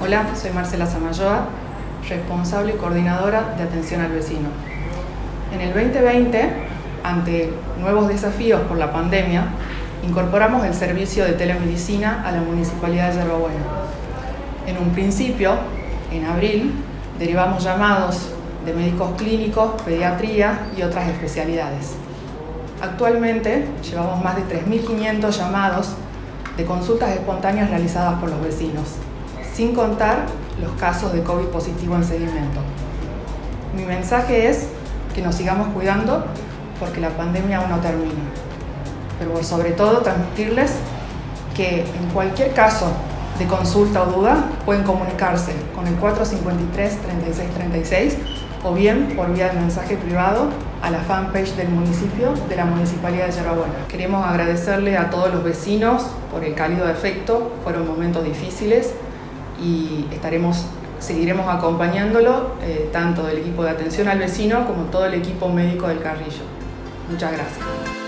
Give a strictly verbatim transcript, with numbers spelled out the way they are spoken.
Hola, soy Marcela Samayoa, responsable y coordinadora de atención al vecino. En el veinte veinte, ante nuevos desafíos por la pandemia, incorporamos el servicio de telemedicina a la Municipalidad de Yerba Buena. En un principio, en abril, derivamos llamados de médicos clínicos, pediatría y otras especialidades. Actualmente llevamos más de tres mil quinientos llamados de consultas espontáneas realizadas por los vecinos, sin contar los casos de COVID positivo en seguimiento. Mi mensaje es que nos sigamos cuidando porque la pandemia aún no termina. Pero sobre todo transmitirles que en cualquier caso de consulta o duda pueden comunicarse con el cuatro cinco tres, treinta y seis treinta y seis o bien por vía de mensaje privado a la fanpage del municipio de la Municipalidad de Yerba Buena. Queremos agradecerle a todos los vecinos por el cálido afecto, fueron momentos difíciles y estaremos, seguiremos acompañándolo, eh, tanto del equipo de atención al vecino como todo el equipo médico del Carrillo. Muchas gracias.